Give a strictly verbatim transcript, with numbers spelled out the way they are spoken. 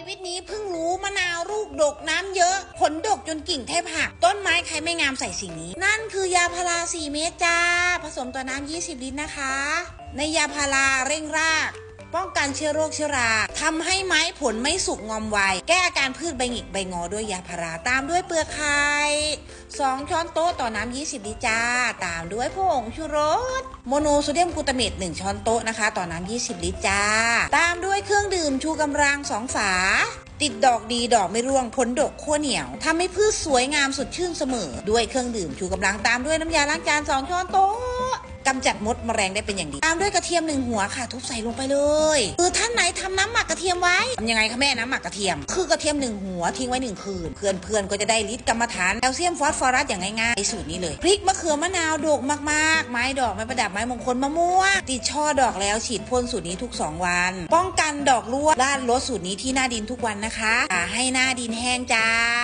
ชีวิตนี้เพิ่งรู้มะนาวลูกดกน้ำเยอะผลดกจนกิ่งแทบหักต้นไม้ใครไม่งามใส่สิ่งนี้นั่นคือยาพาราสี่เม็ดจ้าผสมต่อน้ำยี่สิบลิตรนะคะในยาพาราเร่งรากป้องกันเชื้อโรคเชื้อราทำให้ไม้ผลไม่สุกงอมไวแก้อาการพืชใบหงิกใบงอด้วยยาพาราตามด้วยเปลือกไข่สองช้อนโต๊ะต่อน้ำยี่สิบลิตรจ้าตามด้วยผงชูรสโมโนโซเดียมกลูตาเมตหนึ่งช้อนโต๊ะนะคะต่อน้ำยี่สิบลิตรจ้าตามด้วยเครื่องดื่มชูกำลังสองฝาติดดอกดีดอกไม่ร่วงผลดกขั้วเหนียวทำให้พืชสวยงามสดชื่นเสมอด้วยเครื่องดื่มชูกำลังตามด้วยน้ำยาล้างจานสองช้อนโต๊ะกำจัดมดแมลงได้เป็นอย่างดีตามด้วยกระเทียมหนึ่งหัวค่ะทุบใส่ลงไปเลยคือท่านไหนทำน้ำหมักกระเทียมไว้ทำยังไงคะแม่น้ำหมักกระเทียมคือกระเทียมหนึ่งหัวทิ้งไว้หนึ่งคืนเพื่อนเพื่อนก็จะได้ฤทธิ์กรรมฐานแคลเซียมฟอสฟอรัสอย่างง่ายๆสูตรนี้เลยพริกมะเขือมะนาวดกมากๆไม้ดอกไม้ประดับไม้มงคลมะม่วงติดช่อดอกแล้วฉีดพ่นสูตรนี้ทุกสองวันป้องกันดอกร่วงราดรดสูตรนี้ที่หน้าดินทุกวันนะคะให้หน้าดินแห้งจ้า